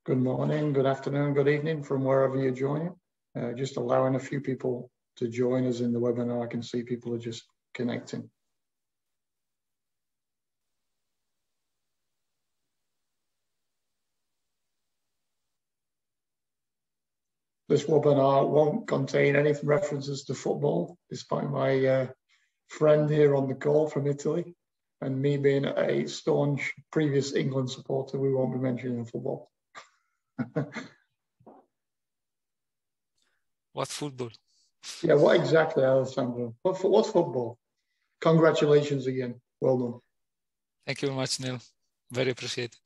Good morning, good afternoon, good evening from wherever you're joining. Just allowing a few people to join us in the webinar. I can see people are just connecting. This webinar won't contain any references to football, despite my friend here on the call from Italy, and me being a staunch previous England supporter. We won't be mentioning football. What football? Yeah, what exactly, Alessandro? What's football? Congratulations again. Well done. Thank you very much, Neil. Very appreciated.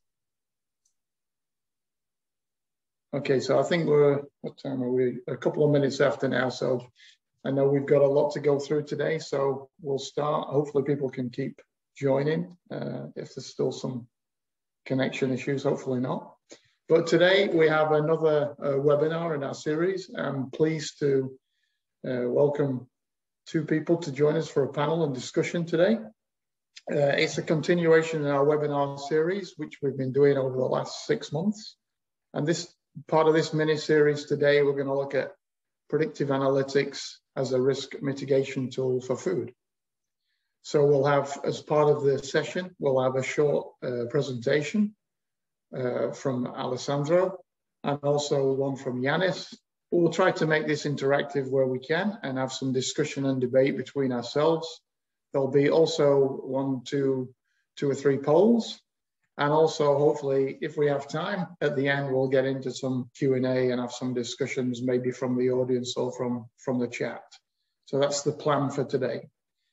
Okay, so I think what time are we? A couple of minutes after now, so I know we've got a lot to go through today, so we'll start. Hopefully people can keep joining. If there's still some connection issues, hopefully not. But today we have another webinar in our series. I'm pleased to welcome two people to join us for a panel and discussion today. It's a continuation in our webinar series, which we've been doing over the last 6 months. And this part of this mini series today, we're going to look at predictive analytics as a risk mitigation tool for food. So we'll have, as part of the session, we'll have a short presentation from Alessandro and also one from Giannis. We'll try to make this interactive where we can and have some discussion and debate between ourselves. There'll be also two or three polls. And also, hopefully, if we have time, at the end, we'll get into some Q&A and have some discussions, maybe from the audience or from the chat. So that's the plan for today.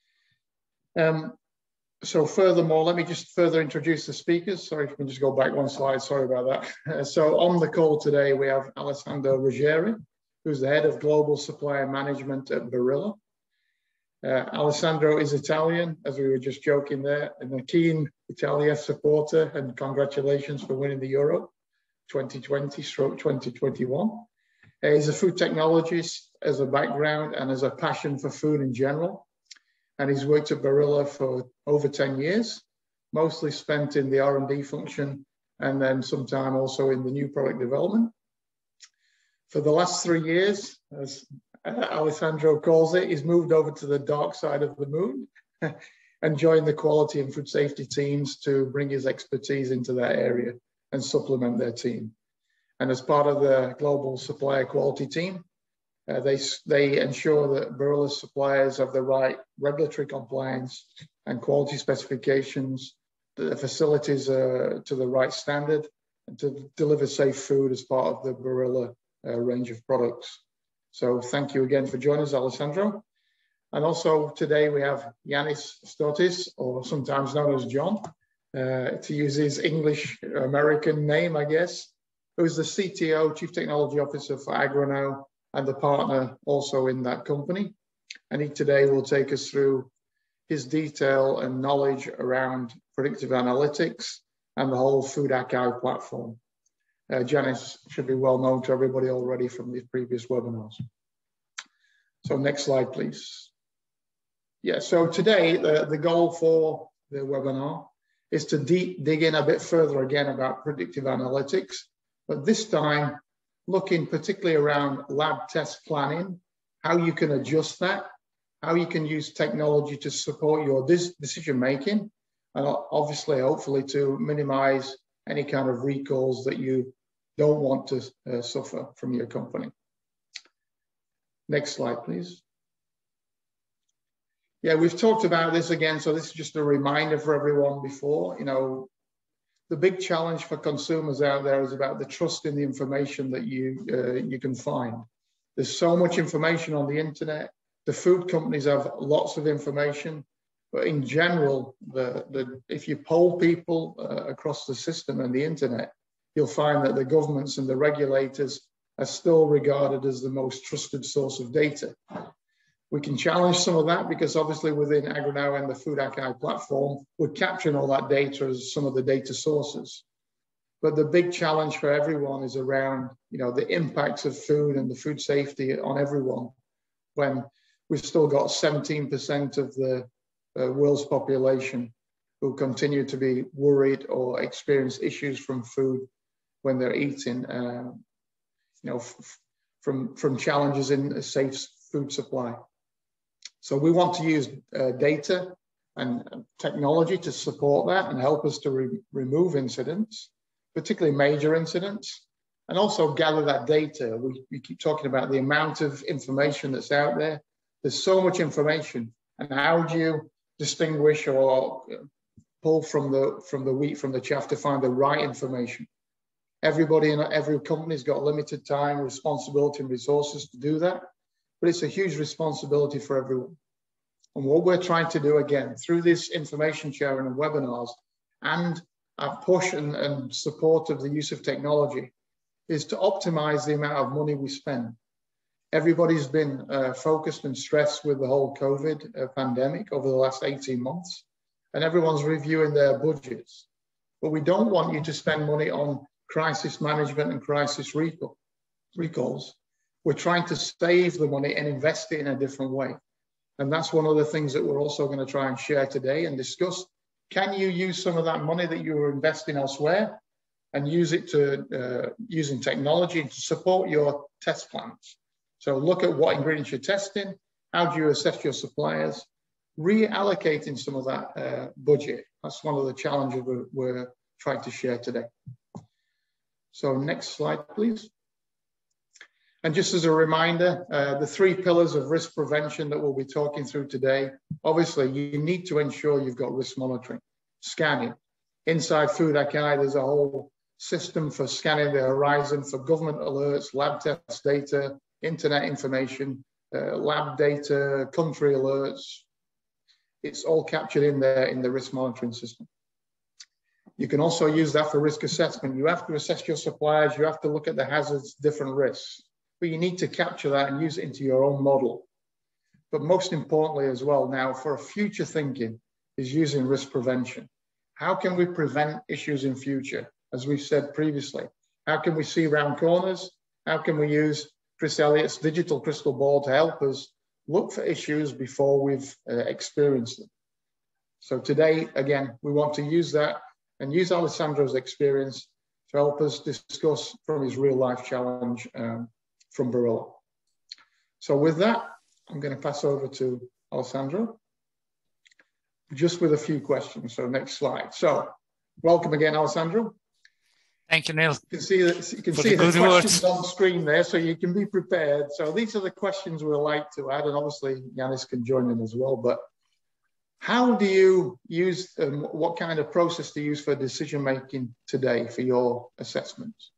So furthermore, let me just further introduce the speakers. Sorry, if we can just go back one slide. Sorry about that. So on the call today, we have Alessandro Ruggeri, who's the head of global supplier management at Barilla. Alessandro is Italian, as we were just joking there, and a keen Italia supporter, and congratulations for winning the Euro 2020/2021. He's a food technologist as a background and has a passion for food in general. And he's worked at Barilla for over 10 years, mostly spent in the R&D function and then some time also in the new product development. For the last 3 years, as Alessandro calls it, he's moved over to the dark side of the moon and joined the quality and food safety teams to bring his expertise into that area and supplement their team. And as part of the global supplier quality team, they ensure that Barilla suppliers have the right regulatory compliance and quality specifications, that the facilities are to the right standard, and to deliver safe food as part of the Barilla range of products. So thank you again for joining us, Alessandro. And also today we have Giannis Stoitsis, or sometimes known as John, to use his English American name, I guess, who's the CTO, Chief Technology Officer for Agroknow, and the partner also in that company. And he today will take us through his detail and knowledge around predictive analytics and the whole food archive platform. Giannis should be well known to everybody already from the previous webinars. So next slide, please. Yeah, so today the goal for the webinar is to dig in a bit further again about predictive analytics, but this time looking particularly around lab test planning, how you can adjust that, how you can use technology to support your decision making, and obviously, hopefully, to minimize any kind of recalls that you don't want to suffer from your company. Next slide, please. Yeah, we've talked about this again, so this is just a reminder for everyone before, the big challenge for consumers out there is about the trust in the information that you can find. There's so much information on the internet. The food companies have lots of information, but in general, if you poll people across the system and the internet, you'll find that the governments and the regulators are still regarded as the most trusted source of data. We can challenge some of that because obviously within Agroknow and the Food Archive platform, we're capturing all that data as some of the data sources. But the big challenge for everyone is around, the impacts of food and the food safety on everyone, when we've still got 17% of the world's population who continue to be worried or experience issues from food when they're eating, from challenges in a safe food supply. So we want to use data and technology to support that and help us to remove incidents, particularly major incidents, and also gather that data. We keep talking about the amount of information that's out there. There's so much information, and how do you distinguish or pull from the wheat from the chaff to find the right information? Everybody in every company's got limited time, responsibility, and resources to do that, but it's a huge responsibility for everyone. And what we're trying to do, again, through this information sharing and webinars and our push and support of the use of technology, is to optimize the amount of money we spend. Everybody's been focused and stressed with the whole COVID pandemic over the last 18 months, and everyone's reviewing their budgets. But we don't want you to spend money on crisis management and crisis recalls. We're trying to save the money and invest it in a different way. And that's one of the things that we're also going to try and share today and discuss. Can you use some of that money that you were investing elsewhere and use it to using technology to support your test plans? So look at what ingredients you're testing, how do you assess your suppliers, reallocating some of that budget. That's one of the challenges we're trying to share today. So next slide, please. And just as a reminder, the 3 pillars of risk prevention that we'll be talking through today, obviously you need to ensure you've got risk monitoring, scanning. Inside Food Akai, there's a whole system for scanning the horizon for government alerts, lab test data, internet information, lab data, country alerts. It's all captured in there in the risk monitoring system. You can also use that for risk assessment. You have to assess your suppliers, you have to look at the hazards, different risks, but you need to capture that and use it into your own model. But most importantly as well now, for future thinking, is using risk prevention. How can we prevent issues in future? As we've said previously, how can we see around corners? How can we use Chris Elliott's digital crystal ball to help us look for issues before we've experienced them? So today, again, we want to use that and use Alessandro's experience to help us discuss from his real life challenge from Barilla. So with that, I'm going to pass over to Alessandro, just with a few questions. So next slide. So welcome again, Alessandro. Thank you, Neil. You can see the questions on screen there, so you can be prepared. So these are the questions we'd like to add, and obviously Giannis can join in as well. But how do you use, what kind of process do you use for decision making today for your assessments?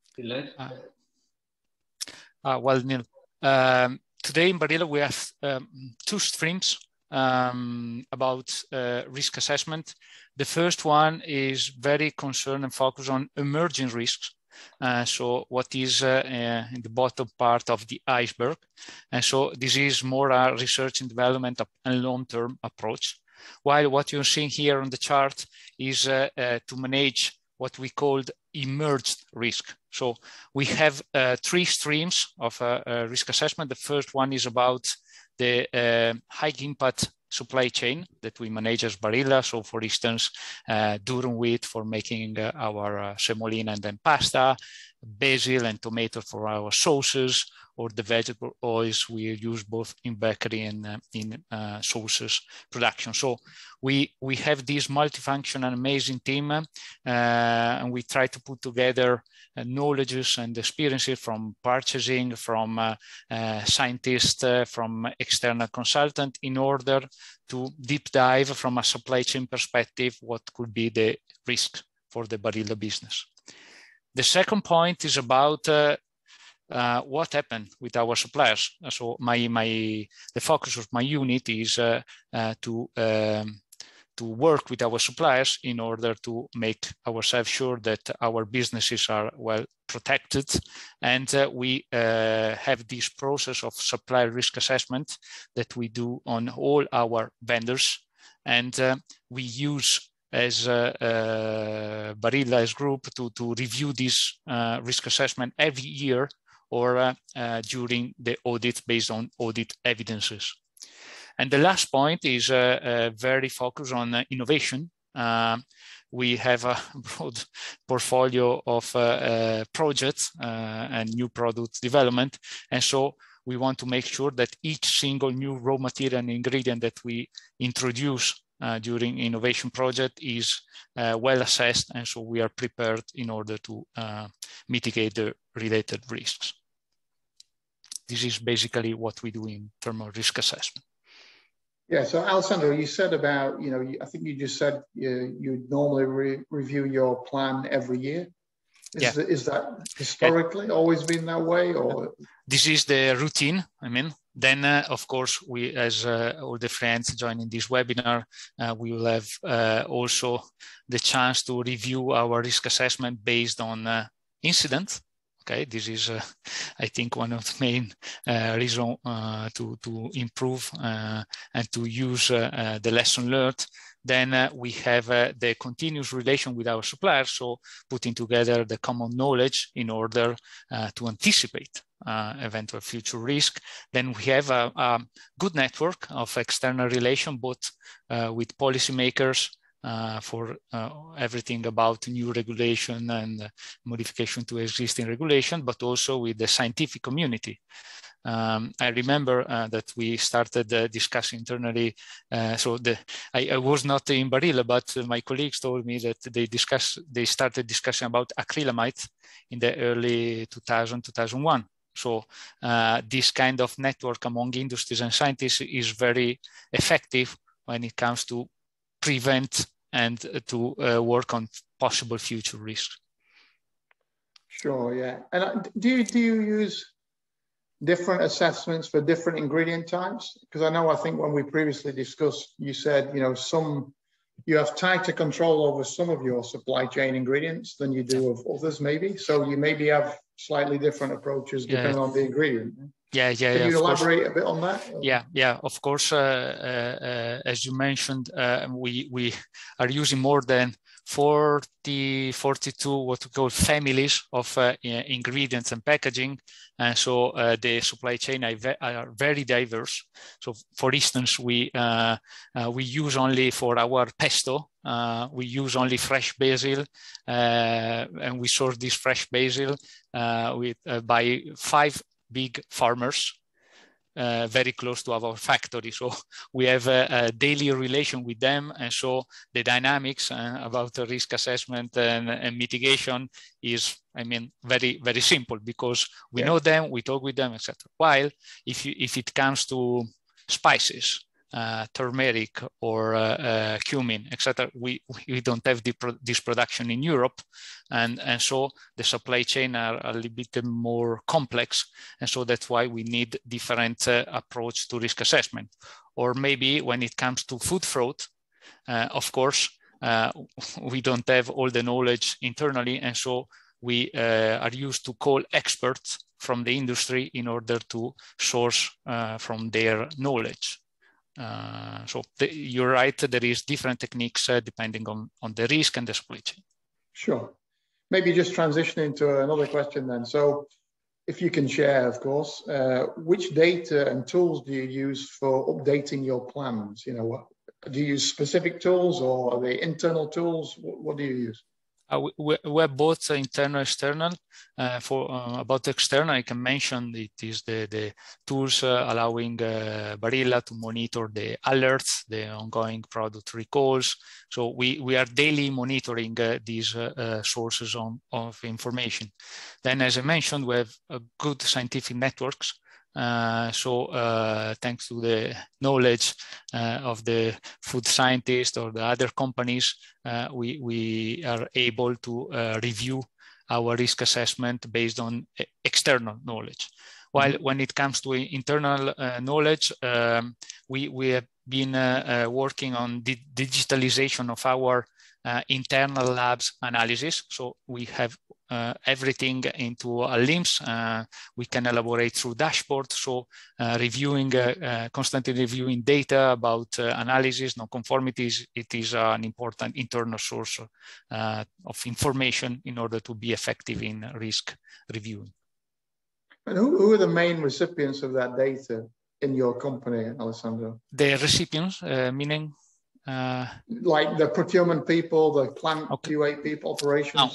Well, Neil, today in Barilla we have 2 streams about risk assessment. The first one is very concerned and focused on emerging risks. So what is in the bottom part of the iceberg. And so this is more a research and development and long-term approach. While what you're seeing here on the chart is to manage what we called emerged risk. So we have 3 streams of risk assessment. The first one is about the high impact supply chain that we manage as Barilla. So for instance, durum wheat for making our semolina and then pasta, basil and tomato for our sauces, or the vegetable oils we use both in bakery and in sauces production. So we have this multifunction and amazing team, and we try to put together knowledges and experiences from purchasing, from scientists, from external consultant, in order to deep dive from a supply chain perspective what could be the risk for the Barilla business. The second point is about what happened with our suppliers. So the focus of my unit is to work with our suppliers in order to make ourselves sure that our businesses are well protected. And we have this process of supplier risk assessment that we do on all our vendors. And we use as Barilla as group to review this risk assessment every year or during the audit based on audit evidences. And the last point is very focused on innovation. we have a broad portfolio of projects and new product development. And so we want to make sure that each single new raw material and ingredient that we introduce during innovation project is well assessed, and so we are prepared in order to mitigate the related risks. This is basically what we do in terms of risk assessment. Yeah, so Alessandro, you said about, I think you just said you normally review your plan every year. Is that historically always been that way, or? This is the routine, Then, of course, we, as all the friends joining this webinar, we will have also the chance to review our risk assessment based on incidents. Okay, this is, I think, one of the main reasons to improve and to use the lesson learned. Then we have the continuous relation with our suppliers, so putting together the common knowledge in order to anticipate eventual future risk. Then we have a good network of external relation, both with policymakers for everything about new regulation and modification to existing regulation, but also with the scientific community. I remember that we started discussing internally. I was not in Barilla, but my colleagues told me that they started discussing about acrylamide in the early 2001. So this kind of network among industries and scientists is very effective when it comes to prevent and to work on possible future risks. Sure, yeah. And do you use different assessments for different ingredient types? Because I think when we previously discussed, you said, you have tighter control over some of your supply chain ingredients than you do of others, maybe. So you maybe have slightly different approaches depending on the ingredient. Can you elaborate a bit on that? Yeah, of course. As you mentioned, we are using more than 42 what we call families of ingredients and packaging, and so the supply chain are very diverse. So, for instance, we use only for our pesto, we use only fresh basil, and we source this fresh basil by 5 big farmers very close to our factory. So we have a daily relation with them, and so the dynamics about the risk assessment and mitigation is, very, very simple, because we know them, we talk with them, etc. While if it comes to spices, turmeric or cumin, etc., we don't have this production in Europe, and so the supply chain are a little bit more complex, and so that's why we need different approach to risk assessment. Or maybe when it comes to food fraud, of course, we don't have all the knowledge internally, and so we are used to call experts from the industry in order to source from their knowledge. You're right, there is different techniques depending on the risk and the supply chain. Sure. Maybe just transitioning to another question then. So if you can share, of course, which data and tools do you use for updating your plans? Do you use specific tools, or are they internal tools? What do you use? We're both internal and external. About external, I can mention it is the tools allowing Barilla to monitor the alerts, the ongoing product recalls. So we are daily monitoring these sources of information. Then, as I mentioned, we have good scientific networks. Thanks to the knowledge of the food scientists or the other companies, we are able to review our risk assessment based on external knowledge. While when it comes to internal knowledge, we have been working on the digitalization of our internal labs analysis. So we have everything into a LIMS. We can elaborate through dashboard. So constantly reviewing data about analysis, non-conformities. It is an important internal source of information in order to be effective in risk reviewing. And who are the main recipients of that data in your company, Alessandro? The recipients, meaning? Like the procurement people, the plant QA people, operations.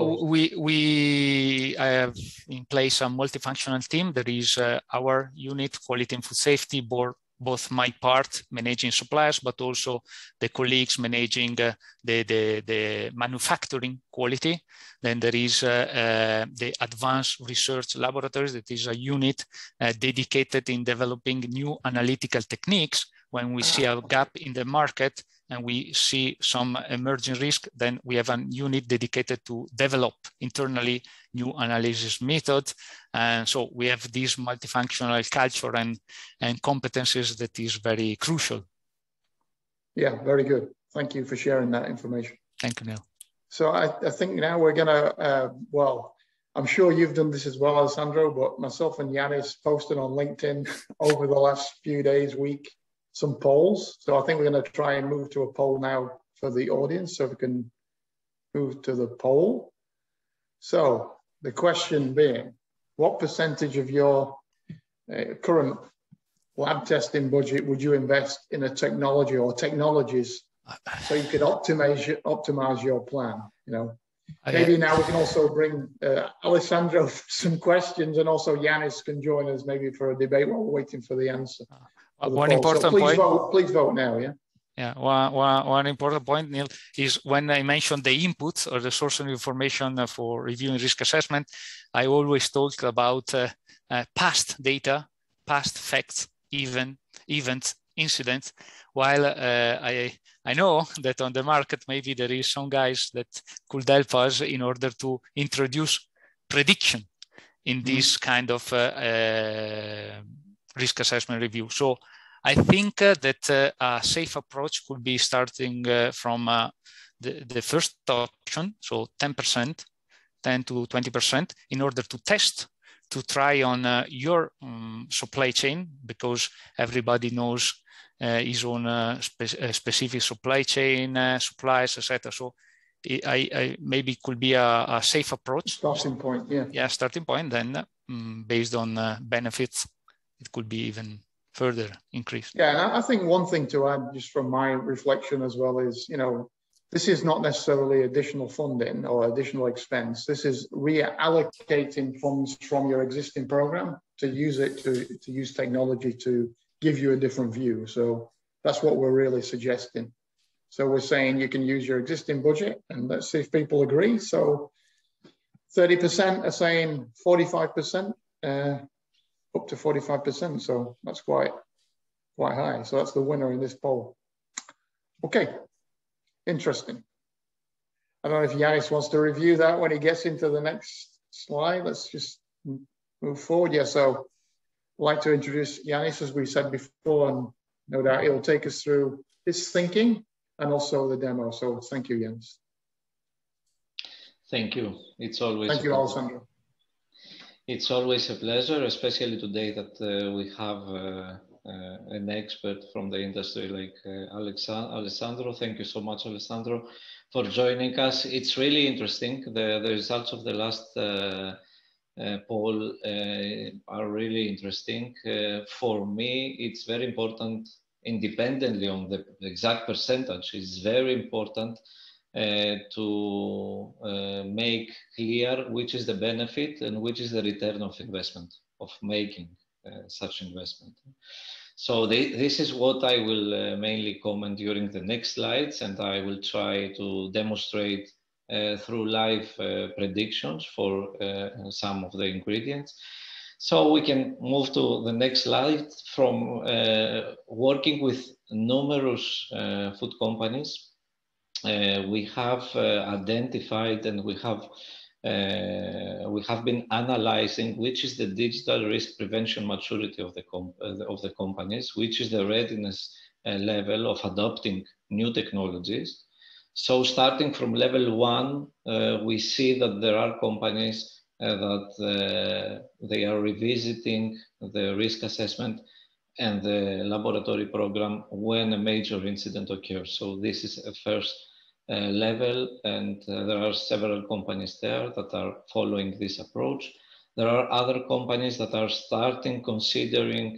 We have in place a multifunctional team. There is our unit, quality and food safety, both my part managing suppliers, but also the colleagues managing the manufacturing quality. Then there is the advanced research laboratories. That is a unit dedicated in developing new analytical techniques. When we see a gap in the market and we see some emerging risk, then we have a unit dedicated to develop internally new analysis methods. And so we have this multifunctional culture and competencies that is very crucial. Yeah, very good. Thank you for sharing that information. Thank you, Neil. So I think now we're gonna, well, I'm sure you've done this as well, Alessandro, but myself and Giannis posted on LinkedIn over the last few days, week, some polls. So I think we're going to try and move to a poll now for the audience. So we can move to the poll. So the question being, what percentage of your current lab testing budget would you invest in a technology or technologies so you could optimize your plan? You know, maybe now we can also bring Alessandro some questions, and also Giannis can join us maybe for a debate while we're waiting for the answer. One important point. Please vote now, yeah? Yeah, one important point, Neil, is when I mentioned the inputs or the source of information for reviewing risk assessment, I always talk about past data, past facts, events, incidents, while I know that on the market, maybe there is some guys that could help us in order to introduce prediction in this kind of risk assessment review. So I think that a safe approach could be starting from the first option, so 10%, 10 to 20%, in order to test, to try on your supply chain, because everybody knows his own specific supply chain, supplies, etc. So I maybe could be a safe approach. Starting point, yeah. Yeah, starting point. Then based on benefits, it could be even further increased. Yeah, and I think one thing to add, just from my reflection as well, is, you know, this is not necessarily additional funding or additional expense. This is reallocating funds from your existing program to use it to use technology to give you a different view. So that's what we're really suggesting. So we're saying you can use your existing budget, and let's see if people agree. So 30% are saying 45%. Up to 45%, so that's quite high. So that's the winner in this poll. Okay, interesting. I don't know if Giannis wants to review that when he gets into the next slide. Let's just move forward. Yeah, so I'd like to introduce Giannis, as we said before, and no doubt he'll take us through his thinking and also the demo. So thank you, Giannis. Thank you. It's always thank you, Alessandro. It's always a pleasure, especially today that we have an expert from the industry like Alessandro. Thank you so much, Alessandro, for joining us. It's really interesting. The results of the last poll are really interesting. For me, it's very important, independently on the exact percentage, it's very important to make clear which is the benefit and which is the return of investment of making such investment. So this is what I will mainly comment during the next slides, and I will try to demonstrate through live predictions for some of the ingredients. So we can move to the next slide. From working with numerous food companies, we have identified, and we have been analyzing which is the digital risk prevention maturity of the companies, which is the readiness level of adopting new technologies. So starting from level 1, we see that there are companies that they are revisiting the risk assessment and the laboratory program when a major incident occurs. So this is a first level, and there are several companies there that are following this approach. There are other companies that are starting considering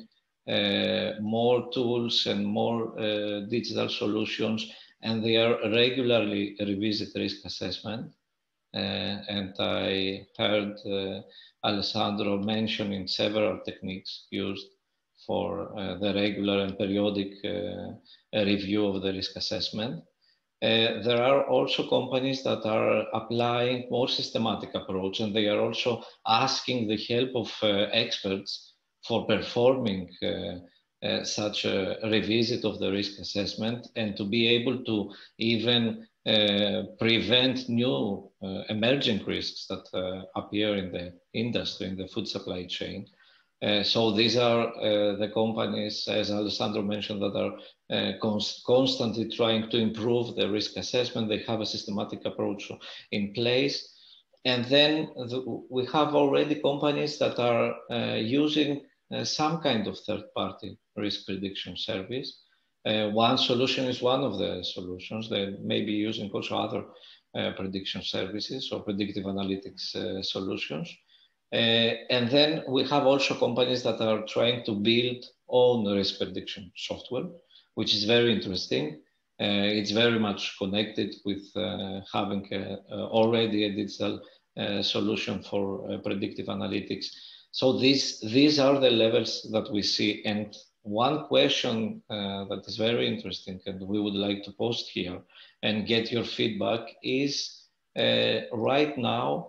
more tools and more digital solutions, and they are regularly revisit risk assessment. And I heard Alessandro mentioning several techniques used for the regular and periodic review of the risk assessment. There are also companies that are applying more systematic approach, and they are also asking the help of experts for performing such a revisit of the risk assessment, and to be able to even prevent new emerging risks that appear in the industry, in the food supply chain. So these are the companies, as Alessandro mentioned, that are constantly trying to improve the risk assessment. They have a systematic approach in place. And then we have already companies that are using some kind of third-party risk prediction service. One solution is one of the solutions. They may be using also other prediction services or predictive analytics solutions. And then we have also companies that are trying to build own risk prediction software, which is very interesting. It's very much connected with having already a digital solution for predictive analytics. So these are the levels that we see. And one question that is very interesting and we would like to post here and get your feedback is right now,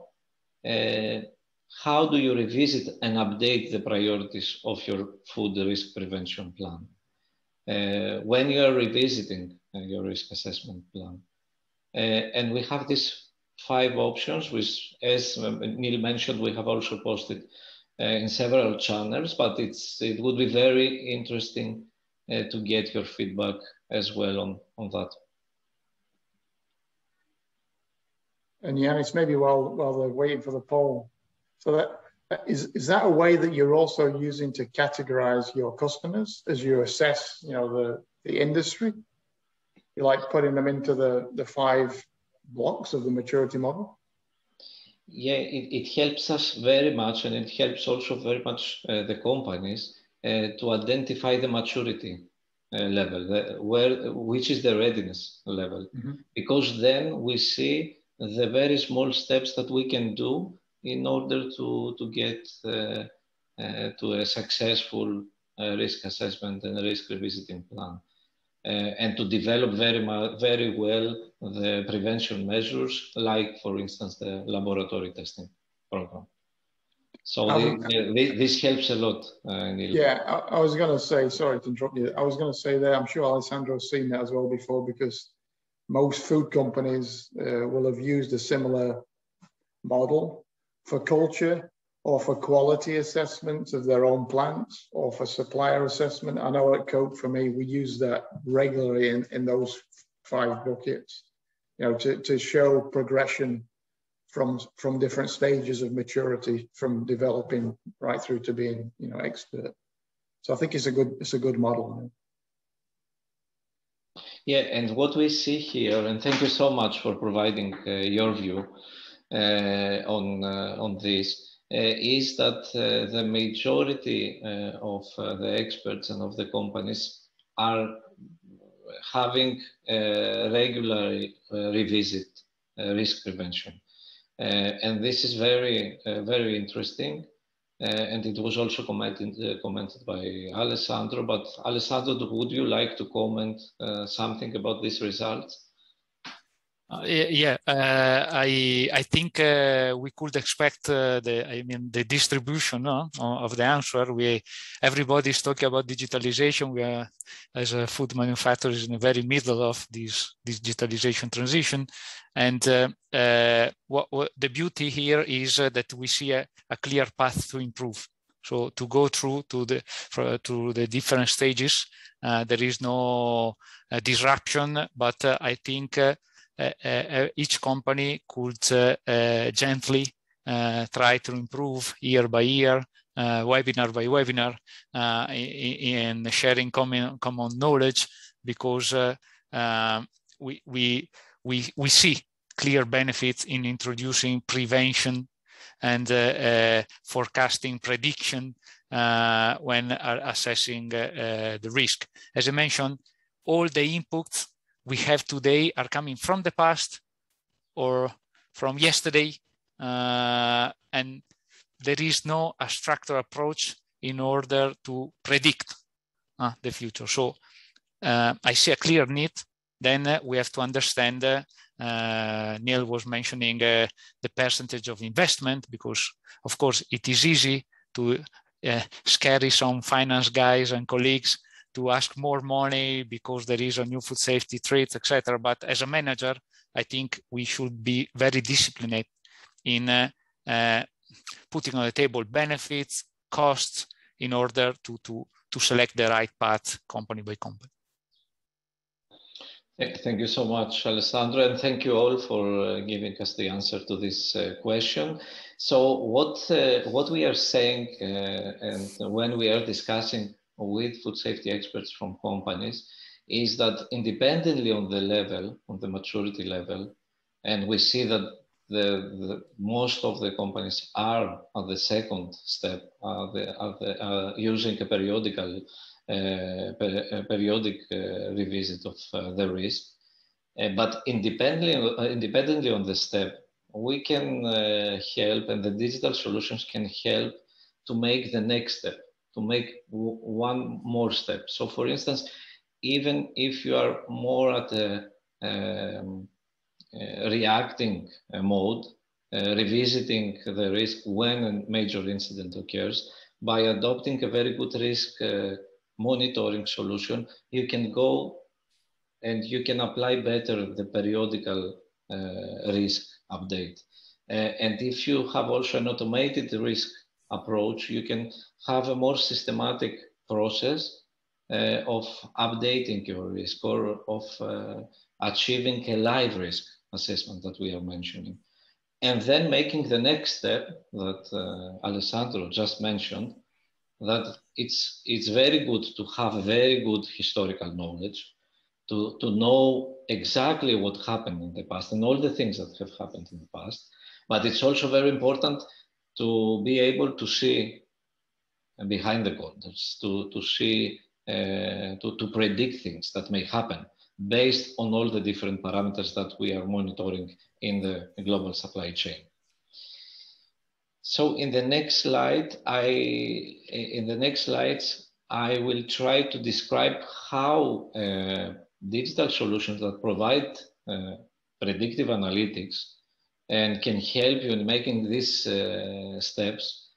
how do you revisit and update the priorities of your food risk prevention plan? When you are revisiting your risk assessment plan. And we have these 5 options, which, as Neil mentioned, we have also posted in several channels, but it would be very interesting to get your feedback as well on that. And Giannis, maybe while they're waiting for the poll, so that is that a way that you're also using to categorize your customers as you assess, the industry? You like putting them into the 5 blocks of the maturity model? Yeah, it helps us very much, and it helps also very much the companies to identify the maturity level, which is the readiness level, because then we see the very small steps that we can do in order to get to a successful risk assessment and risk revisiting plan. And to develop very well the prevention measures, like, for instance, the laboratory testing program. So this helps a lot, Neil. Yeah, I was going to say, sorry to interrupt you. I was going to say that I'm sure Alessandro's seen that as well before, because most food companies will have used a similar model for culture or for quality assessments of their own plants or for supplier assessment. I know at Coke, for me, we use that regularly in those 5 buckets, to show progression from different stages of maturity, from developing right through to being, expert. So I think it's a good model. Yeah, and what we see here, and thank you so much for providing your view on this, is that the majority of the experts and of the companies are having regularly revisit risk prevention. And this is very, very interesting. And it was also commented by Alessandro. But Alessandro, would you like to comment something about these results? I think we could expect the distribution of the answer. Everybody's talking about digitalization. We are, as a food manufacturer, in the very middle of this digitalization transition, and what the beauty here is that we see a clear path to improve. So to go through to the different stages, there is no disruption, but I think. Each company could gently try to improve year by year, webinar by webinar, in sharing common knowledge, because we see clear benefits in introducing prevention and forecasting, prediction when assessing the risk. As I mentioned, all the inputs we have today are coming from the past or from yesterday, and there is no structured approach in order to predict the future. So I see a clear need. Then we have to understand, Neil was mentioning the percentage of investment, because of course it is easy to scare some finance guys and colleagues to ask more money because there is a new food safety threat, etc. But as a manager, I think we should be very disciplined in putting on the table benefits, costs, in order to select the right path company by company. Thank you so much, Alessandro, and thank you all for giving us the answer to this question. So what we are saying, and when we are discussing with food safety experts from companies, is that independently on the level, on the maturity level, and we see that most of the companies are at the second step, using a periodic revisit of the risk. But independently on the step, we can help, and the digital solutions can help to make the next step, to make one more step. So for instance, even if you are more at a reacting mode, revisiting the risk when a major incident occurs, by adopting a very good risk monitoring solution, you can go and you can apply better the periodical risk update. And if you have also an automated risk approach, you can have a more systematic process of updating your risk, or of achieving a live risk assessment that we are mentioning. And then making the next step that Alessandro just mentioned, that it's very good to have very good historical knowledge, to know exactly what happened in the past and all the things that have happened in the past. But it's also very important to be able to see behind the corners, to see, to predict things that may happen based on all the different parameters that we are monitoring in the global supply chain. So in the next slide, I will try to describe how digital solutions that provide predictive analytics and can help you in making these steps,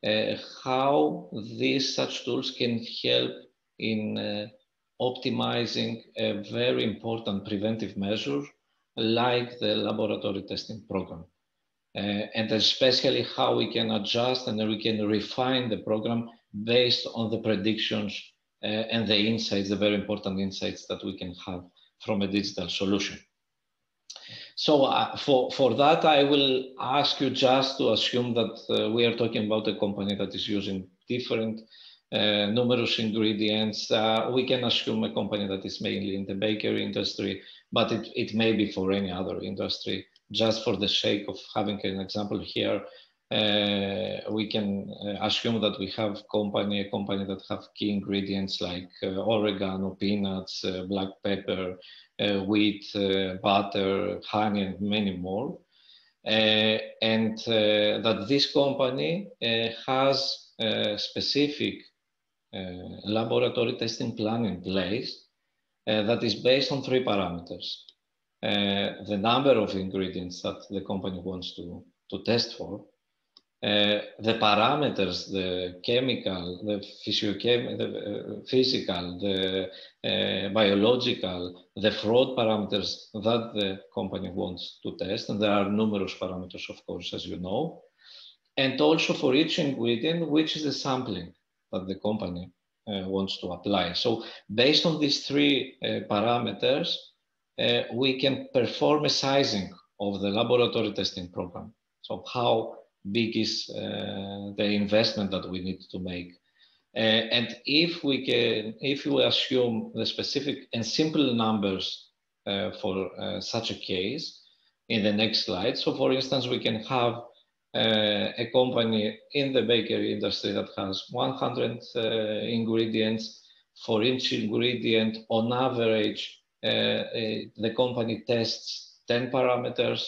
how these such tools can help in optimizing a very important preventive measure like the laboratory testing program. And especially how we can adjust and we can refine the program based on the predictions and the insights, the very important insights that we can have from a digital solution. So for that, I will ask you just to assume that we are talking about a company that is using different numerous ingredients. We can assume a company that is mainly in the bakery industry, but it may be for any other industry. Just for the sake of having an example here, we can assume that we have a company that have key ingredients like oregano, peanuts, black pepper, wheat, butter, honey, and many more. And that this company has a specific laboratory testing plan in place that is based on 3 parameters. The number of ingredients that the company wants to test for, the parameters, the chemical, the physical, the biological, the fraud parameters that the company wants to test. And there are numerous parameters, of course, as you know. And also for each ingredient, which is the sampling that the company wants to apply. So based on these 3 parameters, we can perform a sizing of the laboratory testing program. So how big is the investment that we need to make? And if we assume the specific and simple numbers for such a case in the next slide. So for instance, we can have a company in the bakery industry that has 100 ingredients. For each ingredient, on average, the company tests 10 parameters,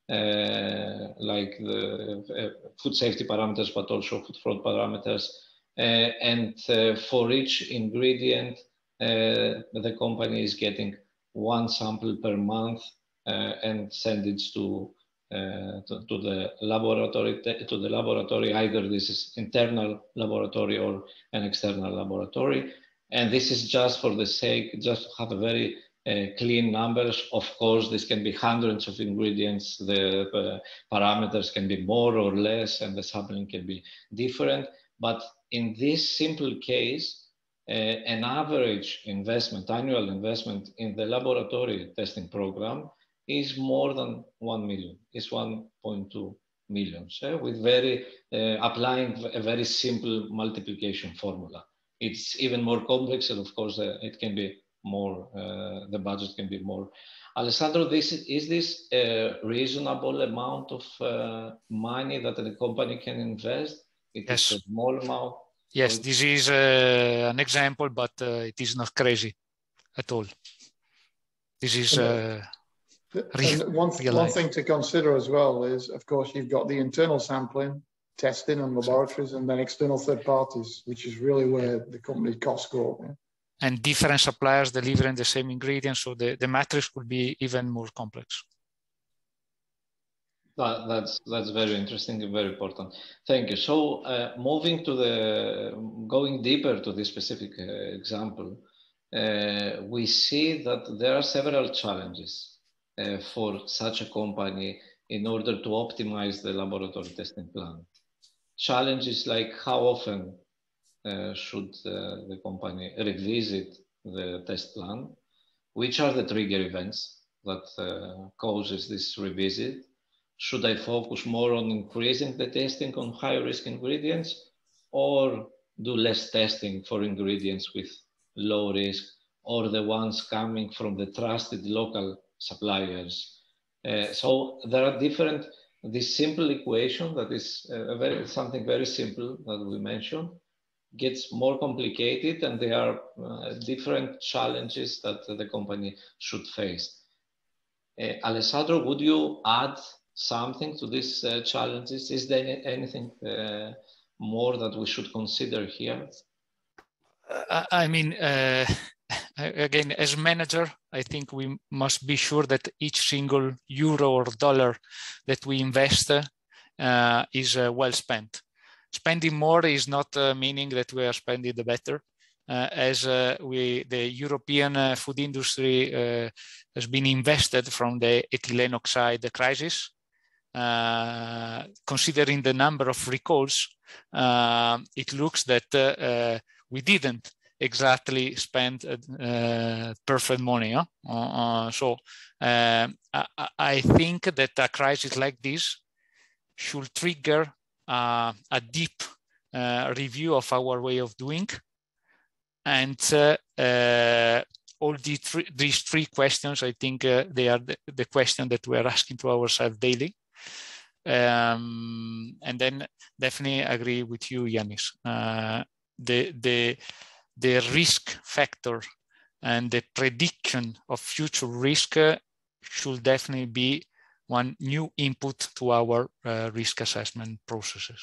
like the food safety parameters, but also food fraud parameters. And for each ingredient, the company is getting one sample per month and send it to the laboratory. Either this is internal laboratory or an external laboratory. And this is just for the sake, just to have a very clean numbers. Of course, this can be hundreds of ingredients. The parameters can be more or less, and the sampling can be different. But in this simple case, an average investment, annual investment in the laboratory testing program is more than 1 million. It's 1.2 million. So with applying a very simple multiplication formula. It's even more complex, and of course, it can be more. The budget can be more. Alessandro, is this a reasonable amount of money that the company can invest? It is a small amount. Yes, this is an example, but it is not crazy at all. This is one thing to consider as well is, of course, you've got the internal sampling, testing and laboratories, and then external third parties, which is really where the company costs go up. Yeah? And different suppliers delivering the same ingredients, so the matrix could be even more complex. That's very interesting and very important. Thank you. So moving to going deeper to this specific example, we see that there are several challenges for such a company in order to optimize the laboratory testing plan. Challenges like how often should the company revisit the test plan? Which are the trigger events that causes this revisit? Should I focus more on increasing the testing on high-risk ingredients, or do less testing for ingredients with low risk, or the ones coming from the trusted local suppliers? So there are this simple equation that is something very simple that we mentioned gets more complicated, and there are different challenges that the company should face. Alessandro, would you add something to these challenges? Is there anything more that we should consider here? I mean, again, as manager, I think we must be sure that each single euro or dollar that we invest is well spent. Spending more is not meaning that we are spending the better. As the European food industry has been invested from the ethylene oxide crisis. Considering the number of recalls, it looks that we didn't exactly spend perfect money. So I think that a crisis like this should trigger a deep review of our way of doing. And all these three questions, I think they are the question that we are asking to ourselves daily. And then definitely agree with you, Giannis. The risk factor and the prediction of future risk should definitely be one new input to our risk assessment processes.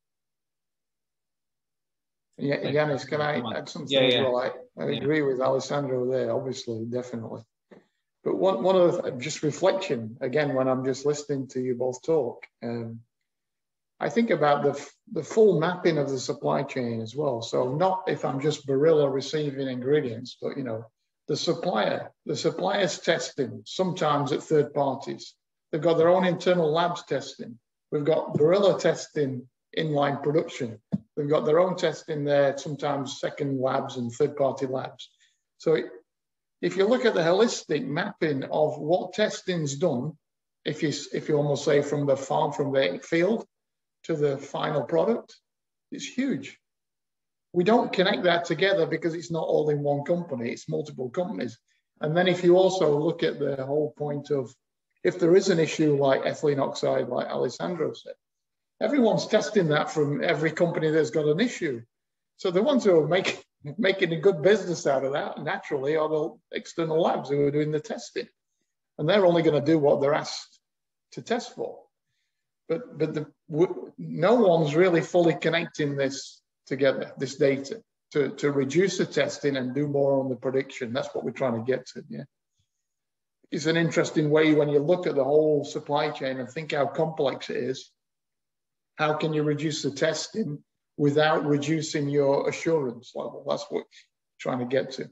Yeah, Giannis, can I add something as well? I agree with Alessandro there, obviously, definitely. But one of the, just reflection, again, when I'm just listening to you both talk, I think about the full mapping of the supply chain as well. So not if I'm just Barilla receiving ingredients, but the supplier's testing, sometimes at third parties. They've got their own internal labs testing. We've got Barilla testing inline production. We've got their own testing there, sometimes second labs and third-party labs. So if you look at the holistic mapping of what testing's done, if you almost say from the farm, from the field to the final product, it's huge. We don't connect that together because it's not all in one company, it's multiple companies. And then if you also look at the whole point of, if there is an issue like ethylene oxide, like Alessandro said, Everyone's testing that from every company that's got an issue. So the ones who are making a good business out of that naturally are the external labs who are doing the testing. And they're only going to do what they're asked to test for. But no one's really fully connecting this together, this data, to reduce the testing and do more on the prediction. That's what we're trying to get to, yeah. It's an interesting way when you look at the whole supply chain and think how complex it is. How can you reduce the testing without reducing your assurance level? That's what we're trying to get to.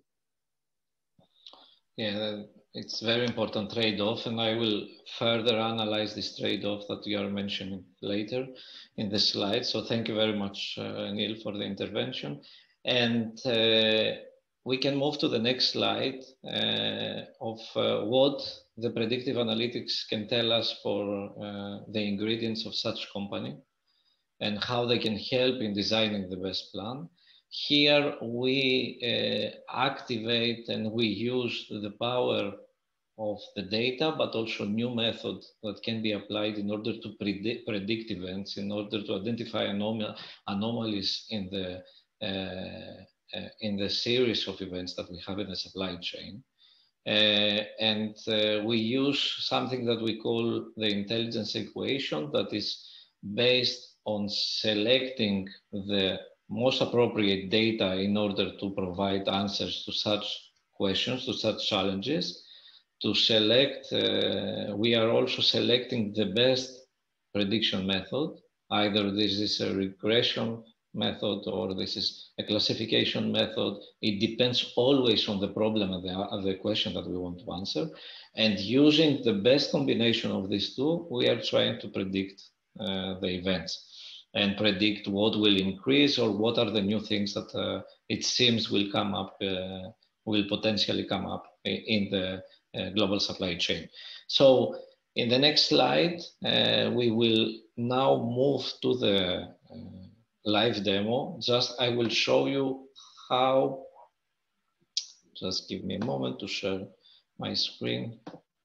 Yeah, it's a very important trade-off, and I will further analyze this trade-off that you are mentioning later in the slide. So thank you very much, Neil, for the intervention. And we can move to the next slide of what the predictive analytics can tell us for the ingredients of such company and how they can help in designing the best plan. Here we activate and we use the power of the data, but also new methods that can be applied in order to predict events, in order to identify anomalies in the series of events that we have in the supply chain. We use something that we call the intelligence equation that is based on selecting the most appropriate data in order to provide answers to such questions, to such challenges. To select, we are also selecting the best prediction method. Either this is a regression method or this is a classification method. It depends always on the problem and the question that we want to answer. And using the best combination of these two, we are trying to predict the events and predict what will increase or what are the new things that it seems will come up, will potentially come up in the global supply chain. So in the next slide, we will now move to the live demo. I will show you how, just give me a moment to share my screen.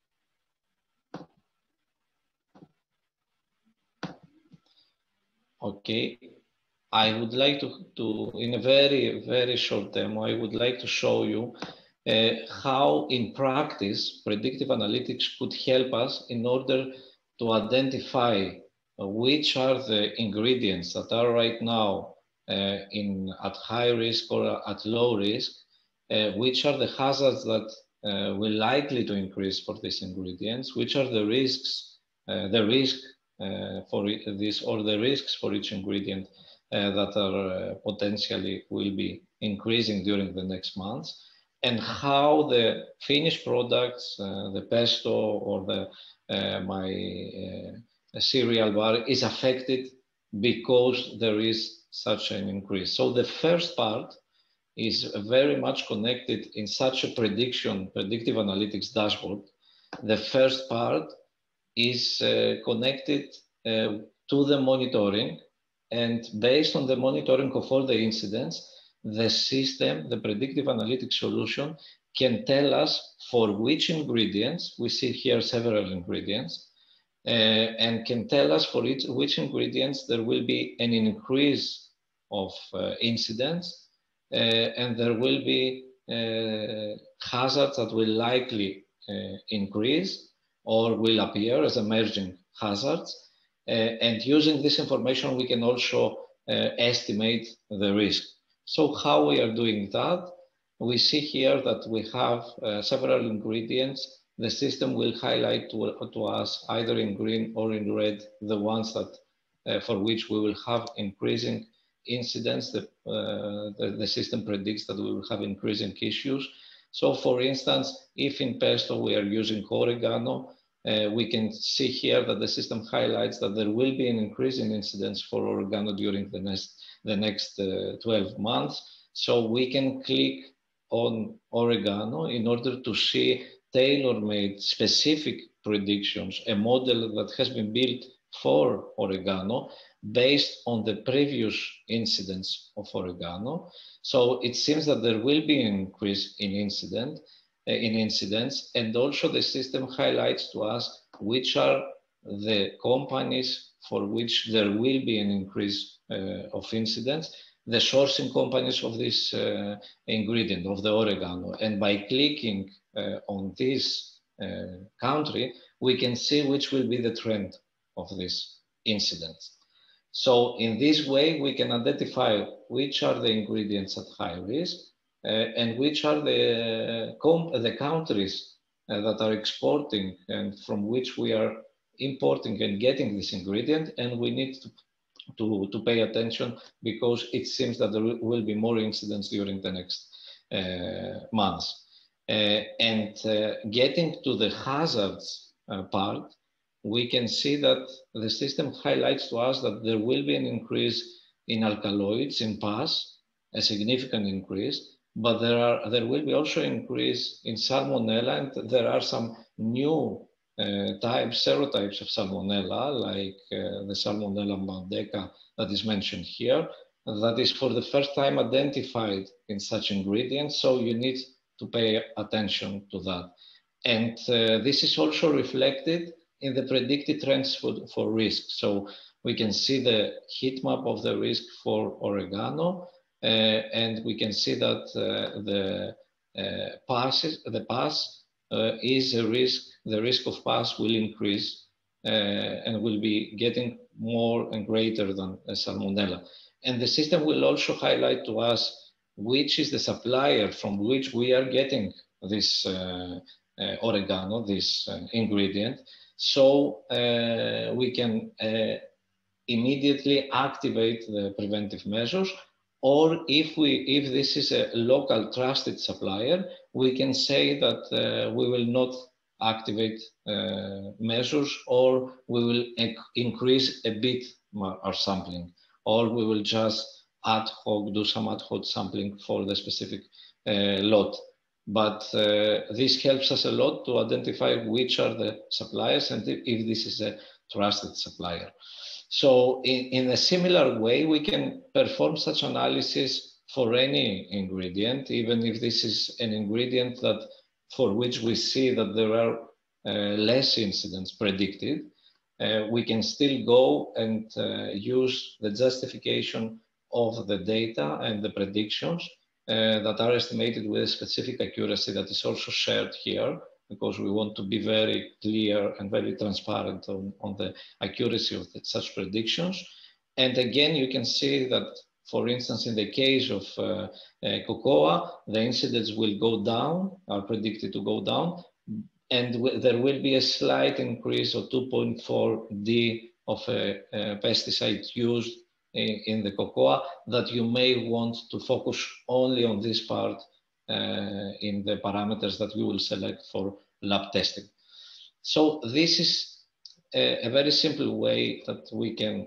Okay, I would like to in a very, very short demo, I would like to show you how in practice predictive analytics could help us in order to identify which are the ingredients that are right now at high risk or at low risk, which are the hazards that will likely to increase for these ingredients, which are the risks, for this or the risks for each ingredient that are potentially will be increasing during the next months, and how the finished products, the pesto or the my cereal bar is affected because there is such an increase. So the first part is very much connected in such a predictive analytics dashboard. The first part is connected to the monitoring, and based on the monitoring of all the incidents, the system, the predictive analytics solution, can tell us for which ingredients, we see here several ingredients, and can tell us for which ingredients there will be an increase of incidents, and there will be hazards that will likely increase or will appear as emerging hazards. And using this information, we can also estimate the risk. So how we are doing that? We see here that we have several ingredients. The system will highlight to us either in green or in red the ones that for which we will have increasing incidents. The system predicts that we will have increasing issues. So for instance, if in pesto we are using oregano, we can see here that the system highlights that there will be an increase in incidents for oregano during the next 12 months. So we can click on oregano in order to see tailor-made specific predictions, a model that has been built for oregano based on the previous incidents of oregano. So it seems that there will be an increase in incidents, and also the system highlights to us which are the companies for which there will be an increase of incidents, the sourcing companies of this ingredient, of the oregano. And by clicking on this country, we can see which will be the trend of this incident. So in this way, we can identify which are the ingredients at high risk and which are the countries that are exporting and from which we are importing and getting this ingredient. And we need to pay attention, because it seems that there will be more incidents during the next months. Getting to the hazards part, we can see that the system highlights to us that there will be an increase in alkaloids in pus, a significant increase, but there will be also an increase in salmonella, and there are some new serotypes of salmonella, like the Salmonella mandeca that is mentioned here, that is for the first time identified in such ingredients. So you need to pay attention to that. And this is also reflected in the predicted trends for risk. So we can see the heat map of the risk for oregano, and we can see that the pus is a risk. The risk of pus will increase and will be getting more and greater than salmonella. And the system will also highlight to us which is the supplier from which we are getting this oregano, this ingredient. So we can immediately activate the preventive measures, or if this is a local trusted supplier, we can say that we will not activate measures, or we will increase a bit our sampling, or we will just do some ad hoc sampling for the specific lot. But this helps us a lot to identify which are the suppliers and if this is a trusted supplier. So in a similar way, we can perform such analysis for any ingredient, even if this is an ingredient that for which we see that there are less incidents predicted. We can still go and use the justification of the data and the predictions that are estimated with a specific accuracy that is also shared here, because we want to be very clear and very transparent on the accuracy of such predictions. And again, you can see that, for instance, in the case of cocoa, the incidents will go down, are predicted to go down, and there will be a slight increase of 2.4 D of a pesticide used in the cocoa, that you may want to focus only on this part in the parameters that we will select for lab testing. So this is a very simple way that we can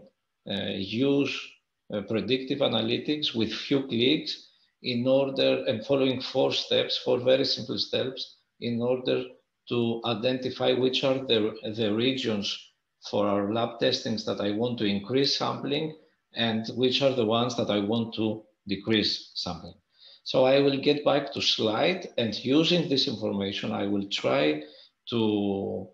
use predictive analytics with few clicks in order, and following 4 very simple steps, in order to identify which are the regions for our lab testings that I want to increase sampling, and which are the ones that I want to decrease sampling. So I will get back to slide, and using this information, I will try to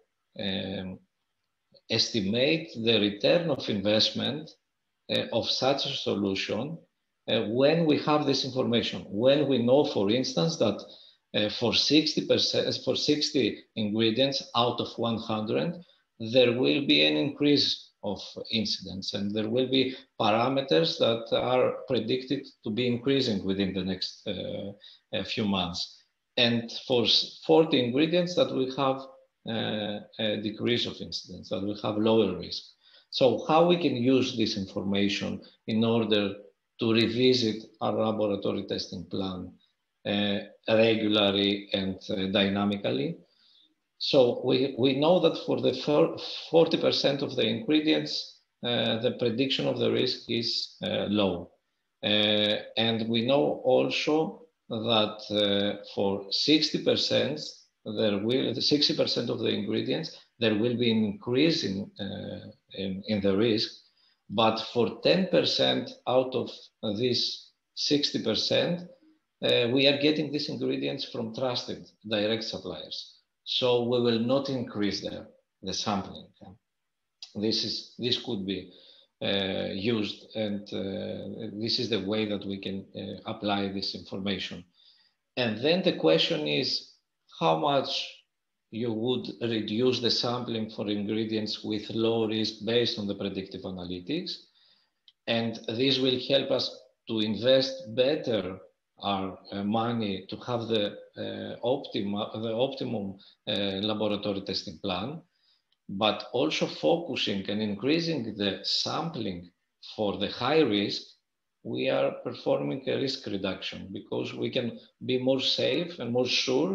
estimate the return of investment of such a solution when we have this information. When we know, for instance, that for 60%, for 60 ingredients out of 100, there will be an increase of incidents, and there will be parameters that are predicted to be increasing within the next few months. And for 40 ingredients that will have a decrease of incidents, that will have lower risk. So how we can use this information in order to revisit our laboratory testing plan regularly and dynamically. So we know that for the 40% of the ingredients, the prediction of the risk is low. And we know also that for 60%, the 60% of the ingredients, there will be an increase in the risk. But for 10% out of this 60%, we are getting these ingredients from trusted direct suppliers. So we will not increase the sampling. this could be used, and this is the way that we can apply this information. And then the question is how much you would reduce the sampling for ingredients with low risk based on the predictive analytics. And this will help us to invest better our money to have the optimum laboratory testing plan, but also focusing and increasing the sampling for the high risk. We are performing a risk reduction because we can be more safe and more sure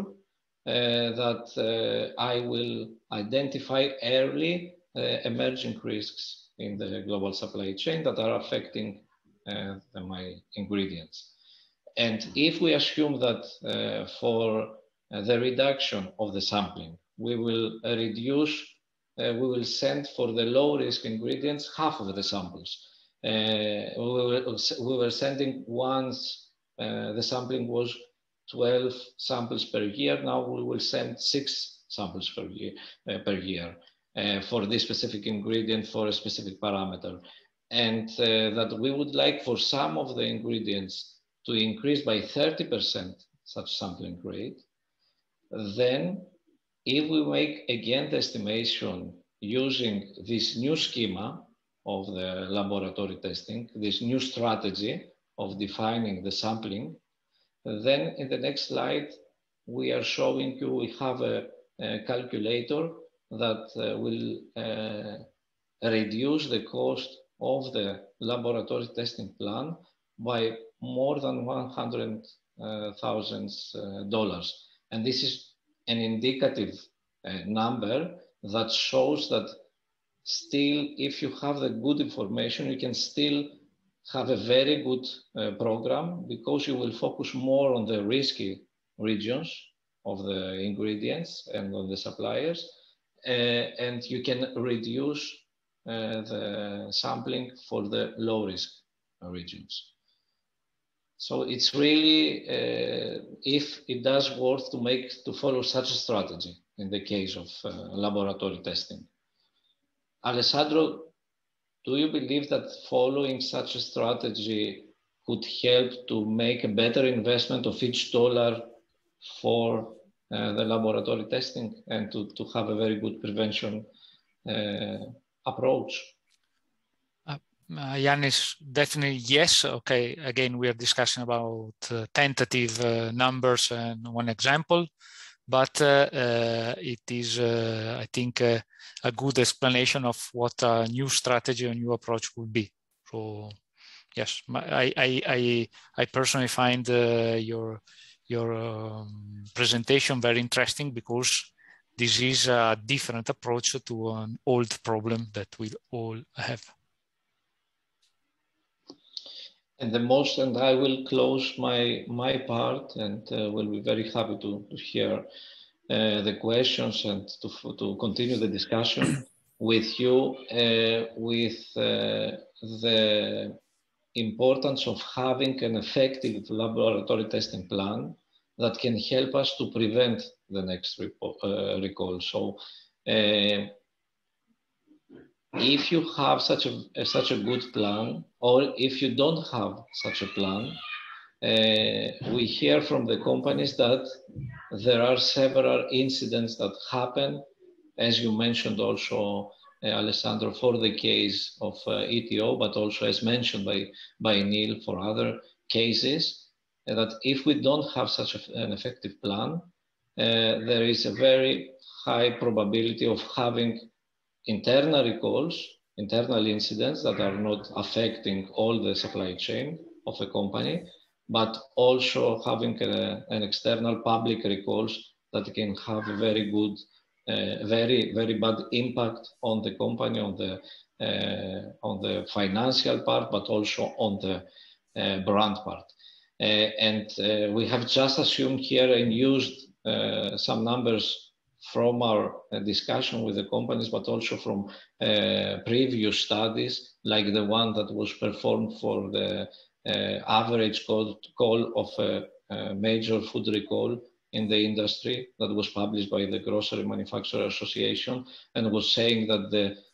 that I will identify early emerging risks in the global supply chain that are affecting my ingredients. And if we assume that for the reduction of the sampling, we will reduce, we will send for the low risk ingredients half of the samples. We were sending once the sampling was 12 samples per year. Now we will send 6 samples per year for this specific ingredient for a specific parameter. And that we would like for some of the ingredients to increase by 30% such sampling rate. Then if we make again the estimation using this new schema of the laboratory testing, this new strategy of defining the sampling, then in the next slide, we are showing you, we have a calculator that will reduce the cost of the laboratory testing plan by more than $100,000. And this is an indicative number that shows that still, if you have the good information, you can still have a very good program because you will focus more on the risky regions of the ingredients and on the suppliers, and you can reduce the sampling for the low risk regions. So it's really, if it does worth to follow such a strategy in the case of laboratory testing. Alessandro, do you believe that following such a strategy could help to make a better investment of each dollar for the laboratory testing and to have a very good prevention approach? Giannis, definitely yes. Okay, again, we are discussing about tentative numbers and one example, but it is, I think, a good explanation of what a new strategy or new approach would be. So, yes, I personally find your presentation very interesting because this is a different approach to an old problem that we all have. And I will close my part, and will be very happy to hear the questions and to continue the discussion with you with the importance of having an effective laboratory testing plan that can help us to prevent the next recall. So if you have such a good plan, or if you don't have such a plan, we hear from the companies that there are several incidents that happen, as you mentioned also, Alessandro, for the case of ETO, but also as mentioned by Neil for other cases, that if we don't have such an effective plan, there is a very high probability of having internal recalls, internal incidents that are not affecting all the supply chain of a company, but also having an external public recalls that can have a very good, very, very bad impact on the company, on the financial part, but also on the brand part. And we have just assumed here and used some numbers from our discussion with the companies, but also from previous studies, like the one that was performed for the average call of a major food recall in the industry that was published by the Grocery Manufacturer Association, and was saying that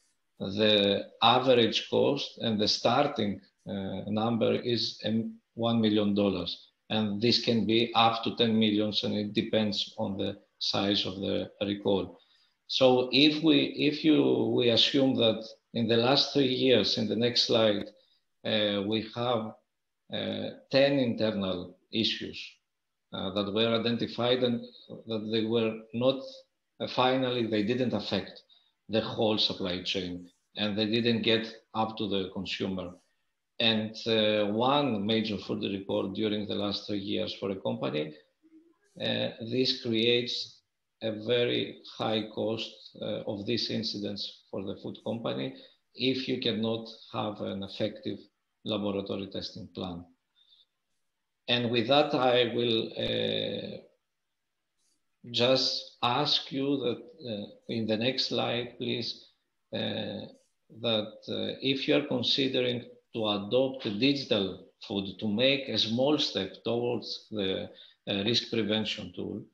the average cost and the starting number is $1 million. And this can be up to 10 millions, and it depends on the size of the recall. So if we assume that in the last 3 years, in the next slide, we have 10 internal issues that were identified, and that they were not, finally, they didn't affect the whole supply chain, and they didn't get up to the consumer. And one major food recall during the last 3 years for a company, this creates a very high cost of these incidents for the food company if you cannot have an effective laboratory testing plan. And with that, I will just ask you that in the next slide, please, that if you are considering to adopt a digital food to make a small step towards the risk prevention tool,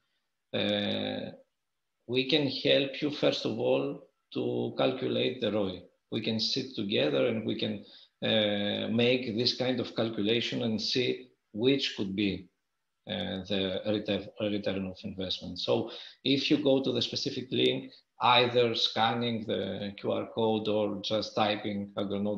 we can help you, first of all, to calculate the ROI. We can sit together and we can make this kind of calculation and see which could be the return of investment. So if you go to the specific link, either scanning the QR code or just typing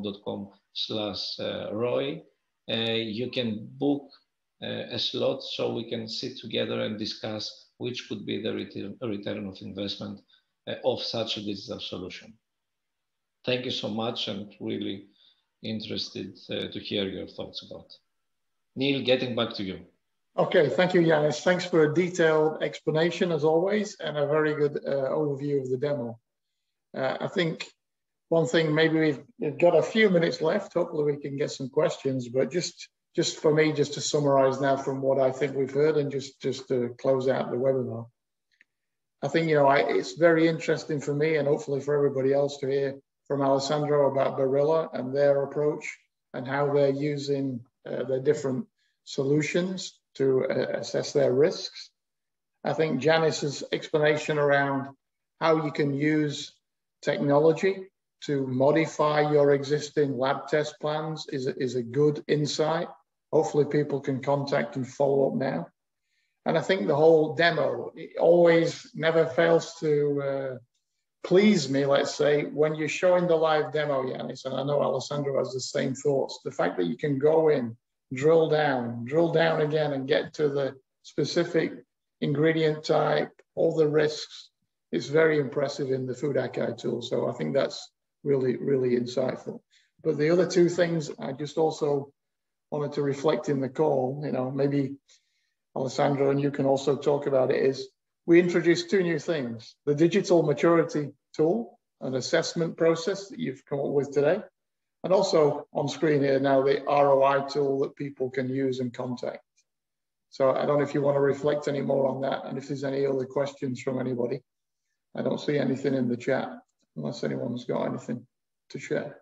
agroknow.com/ROI, you can book a slot so we can sit together and discuss which could be the return of investment of such a digital solution. Thank you so much, and really interested to hear your thoughts about it. Neil, getting back to you. Okay, thank you, Giannis. Thanks for a detailed explanation, as always, and a very good overview of the demo. I think one thing, maybe we've got a few minutes left. Hopefully we can get some questions, but just for me, just to summarize now from what I think we've heard, and just to close out the webinar. I think, it's very interesting for me, and hopefully for everybody else, to hear from Alessandro about Barilla and their approach and how they're using their different solutions to assess their risks. I think Giannis's explanation around how you can use technology to modify your existing lab test plans is a good insight. Hopefully people can contact and follow up now. And I think the whole demo, it always never fails to please me, let's say, when you're showing the live demo, Giannis, and I know Alessandro has the same thoughts, the fact that you can go in, drill down again and get to the specific ingredient type, all the risks, is very impressive in the Food Archive tool. So I think that's really, really insightful. But the other two things I just also wanted to reflect in the call, maybe Alessandro and you can also talk about it, is we introduced two new things: the digital maturity tool, an assessment process that you've come up with today, and also on screen here now, the ROI tool that people can use and contact. So I don't know if you want to reflect any more on that, and if there's any other questions from anybody. I don't see anything in the chat, unless anyone's got anything to share.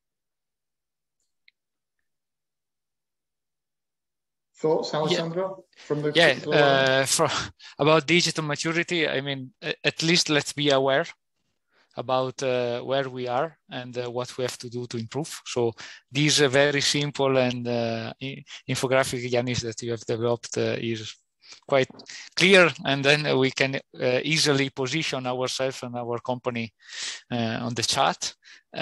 Thoughts, Alessandro? From the about digital maturity, I mean, at least let's be aware about where we are and what we have to do to improve. So this very simple and infographic, Giannis, that you have developed is quite clear, and then we can easily position ourselves and our company on the chart.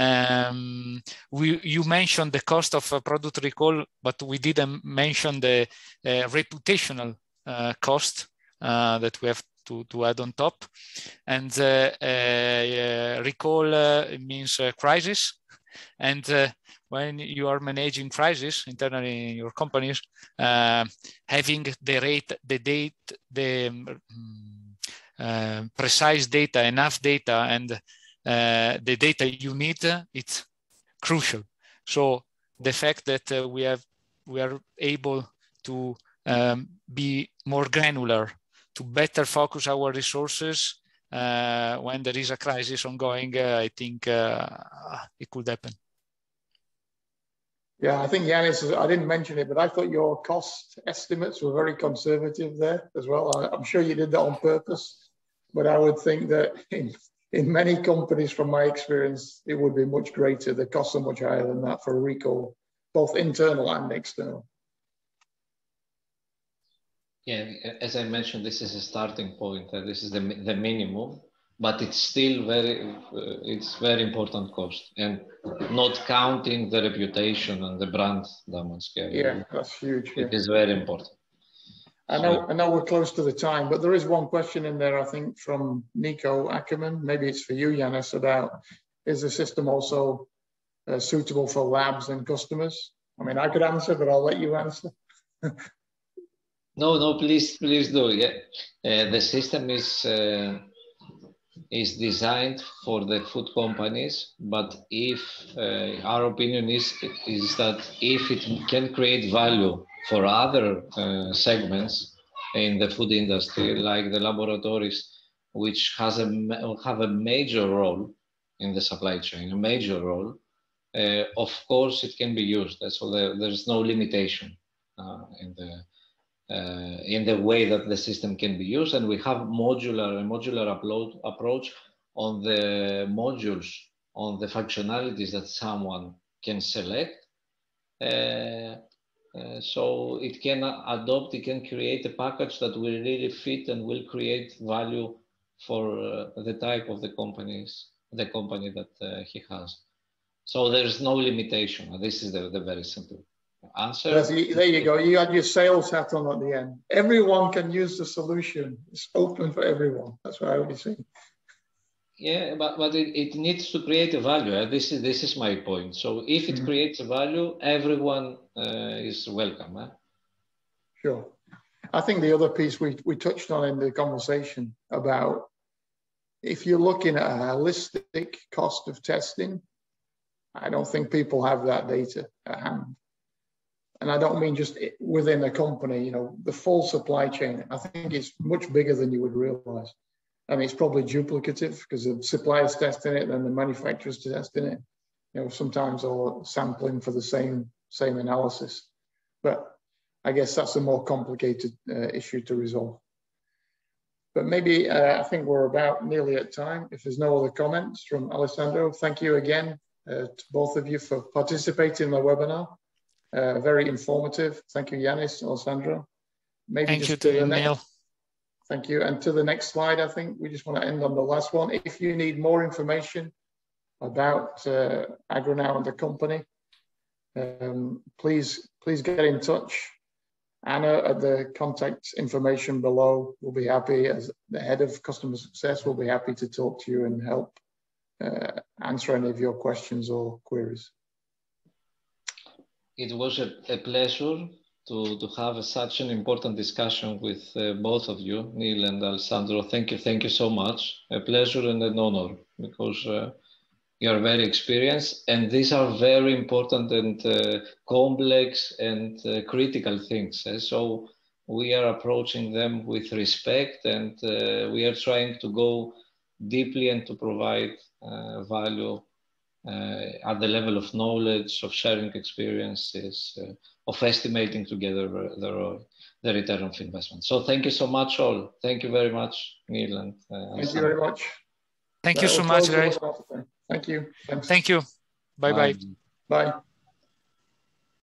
You mentioned the cost of a product recall, but we didn't mention the reputational cost that we have to add on top. And recall means crisis. And when you are managing crisis internally in your companies, having the precise data, enough data, and the data you need, it's crucial. So the fact that we are able to be more granular, to better focus our resources when there is a crisis ongoing, I think it could happen. Yeah, I think, Giannis, I didn't mention it, but I thought your cost estimates were very conservative there as well. I'm sure you did that on purpose, but I would think that in many companies, from my experience, it would be much greater. The costs are much higher than that for a recall, both internal and external. Yeah, as I mentioned, this is a starting point. This is the minimum, but it's still it's very important cost, and not counting the reputation and the brand damage. Yeah, that's huge. It is very important. I know we're close to the time, but there is one question in there, I think, from Nico Ackerman. Maybe it's for you, Giannis, about, is the system also suitable for labs and customers? I mean, I could answer, but I'll let you answer. No, please do. Yeah, the system is designed for the food companies, but if our opinion is that if it can create value for other segments in the food industry, like the laboratories, which have a major role in the supply chain, a major role, of course it can be used. So there's no limitation in the way that the system can be used, and we have a modular approach on the modules, on the functionalities that someone can select. So it can adopt, it can create a package that will really fit and will create value for the type of the company that he has. So there's no limitation. This is the very simple answer. There you go. You had your sales hat on at the end. Everyone can use the solution. It's open for everyone. That's what I would say. Yeah, but it needs to create a value. This is my point. So if it creates a value, everyone is welcome. Sure. I think the other piece we touched on in the conversation about, if you're looking at a holistic cost of testing, I don't think people have that data at hand. And I don't mean just within a company, you know, the full supply chain. I think it's much bigger than you would realize. I mean, it's probably duplicative because the suppliers testing it, then the manufacturers testing it. You know, sometimes all sampling for the same analysis. But I guess that's a more complicated issue to resolve. But maybe I think we're about nearly at time. If there's no other comments from Alessandro, thank you again to both of you for participating in the webinar. Very informative. Thank you, Giannis, Alessandro. Maybe thank just you to you, Neil. Thank you. And to the next slide, I think we just want to end on the last one. If you need more information about Agroknow and the company, please get in touch. Anna at the contact information below will be happy, as the head of customer success, will be happy to talk to you and help answer any of your questions or queries. It was a pleasure to have such an important discussion with both of you, Neil and Alessandro. Thank you so much. A pleasure and an honor, because you are very experienced, and these are very important and complex and critical things. So we are approaching them with respect, and we are trying to go deeply and to provide value at the level of knowledge, of sharing experiences, of estimating together the return of investment. So thank you so much all. Thank you very much, Neil. And thank you very much. Thank you so much, guys. Thank you. Thanks. Thank you. Bye-bye. Bye.